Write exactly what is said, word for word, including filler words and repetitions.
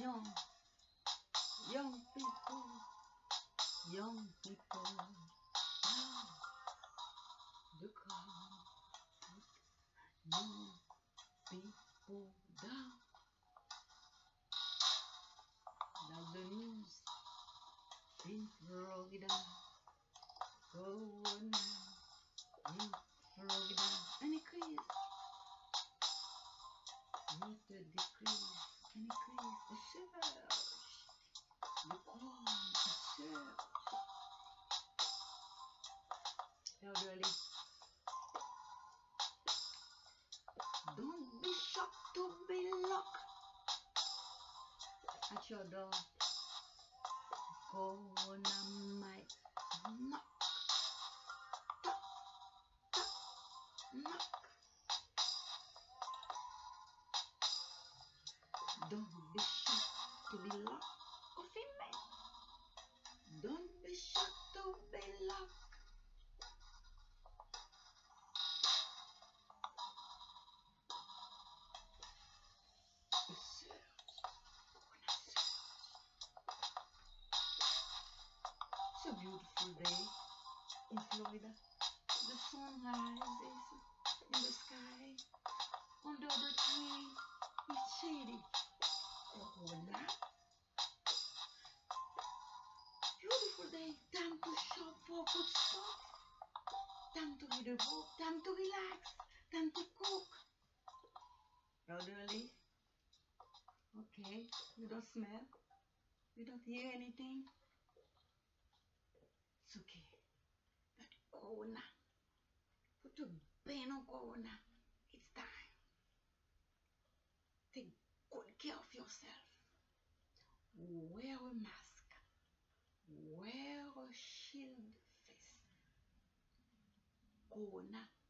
young, young people, young people, now the crowd put young people down. That's the news in Florida, going on in Florida. An increase, not a decrease, an increase, a surge. The corn, a surge. Elderly, don't be shocked to be locked at your door. Corona might knock, knock, knock. Don't be shocked to be locked, coffee man. Don't be shocked to be locked. A surge, corona surge. It's a beautiful day in Florida. The sun rises in the sky. Under the tree, it's shady. Corona. Beautiful day. Time to shop for good stuff. Time to read a book. Time to relax. Time to cook. Elderly. Okay. You don't smell. You don't hear anything. It's okay. But Corona. Put a ban on Corona. It's time. Take good care of yourself. Wear a mask. Wear a shield face. Corona